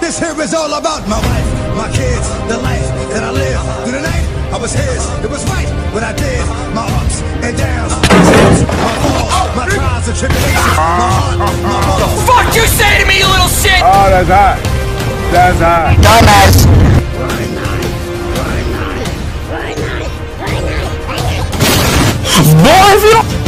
This here is all about my wife, my kids, the life that I live. Through the night, I was his. It was right what I did. My ups and downs, my falls, my trials and tribulations, my heart, my balls. The fuck you say to me, you little shit? Oh, that's hot. That's hot. Dumbass. Boy, if you